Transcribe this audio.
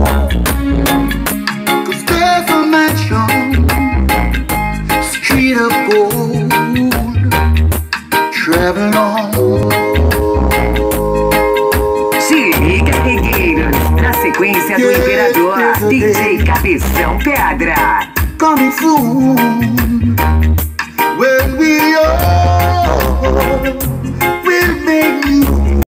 'Cause there's a mansion, street of gold, traveling on. Se liga, regueiros, na sequência do Imperador, DJ Cabeção Pedra. Coming soon.